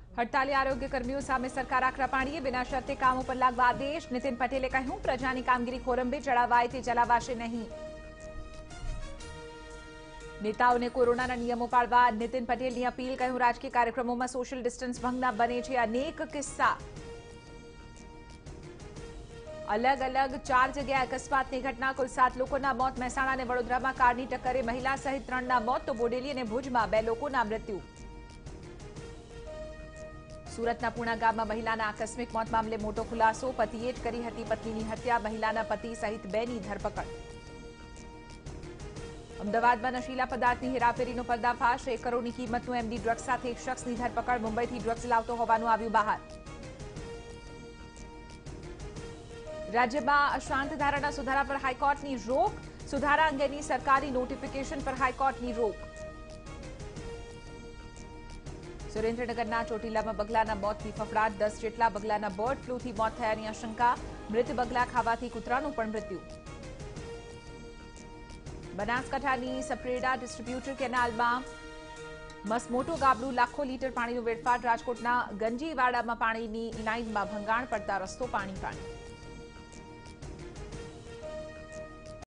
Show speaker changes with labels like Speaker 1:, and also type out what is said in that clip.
Speaker 1: હડતાલી આરોગ્ય કર્મીઓ સામે સરકાર આકરા પાણીએ બિના શરતે કામ ઉપર લાગવા આદેશ. નીતિન પટેલે કહ્યું, પ્રજાની કામગીરી ખોરંભે ચડાવાય તે ચલાવાશે નહીં. નેતાઓને કોરોનાના નિયમો પાળવા નીતિન પટેલની અપીલ. કહ્યું, રાજકીય કાર્યક્રમોમાં સોશિયલ ડિસ્ટન્સ ભંગના બને છે અનેક કિસ્સા. અલગ અલગ 4 જગ્યાએ અકસ્માતની ઘટના. કુલ 7 લોકોના મોત. મહેસાણા અને વડોદરામાં કારની ટક્કરે મહિલા સહિત 3ના મોત, તો બોડેલી અને ભુજમાં 2 લોકોના મૃત્યુ. સુરતના પૂણા ગામમાં મહિલાના આકસ્મિક મોત મામલે મોટો ખુલાસો. પતિએ જ કરી હતી પત્નીની હત્યા. મહિલાના પતિ સહિત 2ની ધરપકડ. અમદાવાદમાં નશીલા પદાર્થની હેરાફેરીનો પર્દાફાશ. 1 કરોડની કિંમતનું એમડી ડ્રગ્સ સાથે એક શખ્સની ધરપકડ. મુંબઈથી ડ્રગ્સ લાવતો હોવાનું આવ્યું બહાર. રાજ્યમાં અશાંત ધારાના સુધારા પર હાઈકોર્ટની રોક. સુધારા અંગેની સરકારી નોટિફિકેશન પર હાઈકોર્ટની રોક. સુરેન્દ્રનગરના ચોટીલામાં બગલાના મોતની ફફડાટ. 10 જેટલા બગલાના બર્ડ ફ્લૂથી મોત થયાની આશંકા. મૃત બગલા ખાવાથી કૂતરાનું પણ મૃત્યુ. બનાસકાંઠાની સપરેડા ડિસ્ટ્રીબ્યુટર કેનાલમાં મસમોટો ગાબડું. લાખો લીટર પાણીનું વેડફાટ. રાજકોટના ગંજીવાડામાં પાણીની લાઇનમાં ભંગાણ પડતા રસ્તો પાણી.